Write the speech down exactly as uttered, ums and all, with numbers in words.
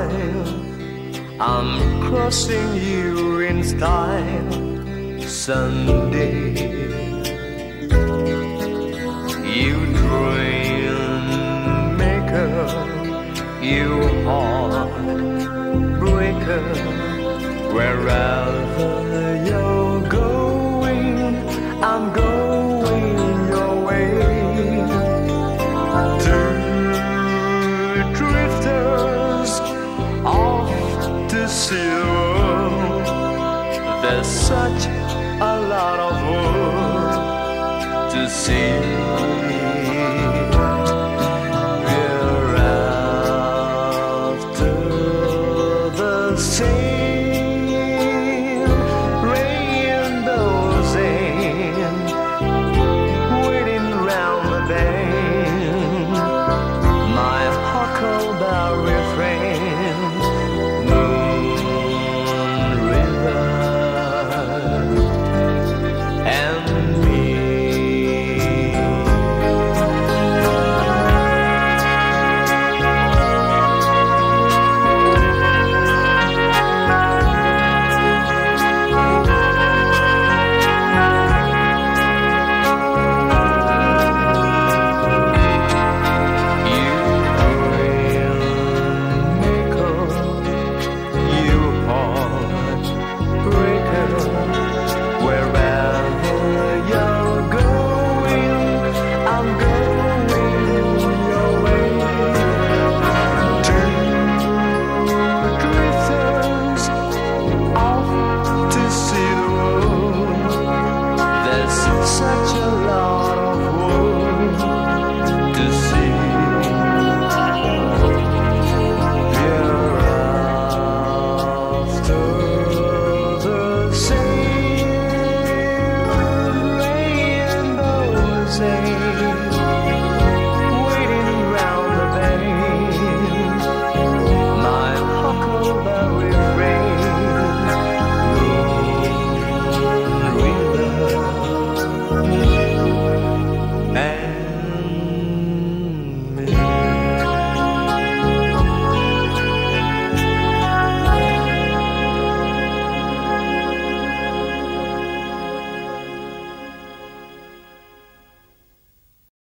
smile. I'm crossing you in style someday. You dream maker, you heartbreaker, wherever you're going, I'm going your way. Two drifters off to see the world. There's such a lot of world to see. We're after the same.